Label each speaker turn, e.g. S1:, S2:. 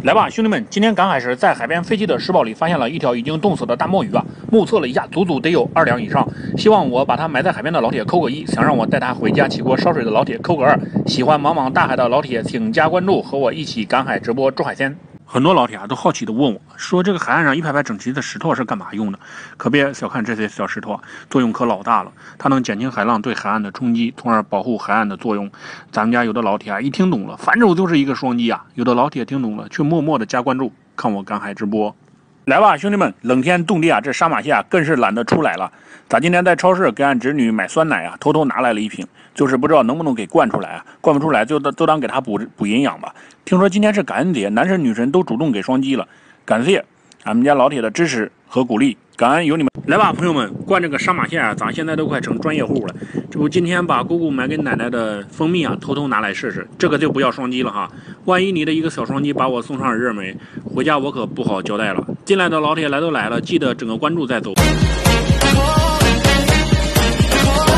S1: 来吧，兄弟们！今天赶海时，在海边废弃的石堡里发现了一条已经冻死的大墨鱼啊！目测了一下，足足得有2两以上。希望我把它埋在海边的老铁扣个1，想让我带它回家起锅烧水的老铁扣个2，喜欢茫茫大海的老铁请加关注，和我一起赶海直播捉海鲜。很多老铁都好奇地问我，说这个海岸上一排排整齐的石头是干嘛用的？可别小看这些小石头，作用可老大了。它能减轻海浪对海岸的冲击，从而保护海岸的作用。咱们家有的老铁一听懂了，反手就是一个双击啊！有的老铁听懂了，却默默地加关注，看我赶海直播。来吧，兄弟们！冷天冻地啊，这沙马蟹更是懒得出来了。咱今天在超市给俺侄女买酸奶啊，偷偷拿来了1瓶，就是不知道能不能给灌出来啊。灌不出来就当给她补营养吧。听说今天是感恩节，男神女神都主动给双击了，感谢俺们家老铁的支持和鼓励，感恩有你们。来吧，朋友们，灌这个沙马蟹啊，咱现在都快成专业户了。这不，今天把姑姑买给奶奶的蜂蜜啊，偷偷拿来试试，这个就不要双击了哈。万一你的一个小双击把我送上热门，回家我可不好交代了。进来的老铁来都来了，记得整个关注再走。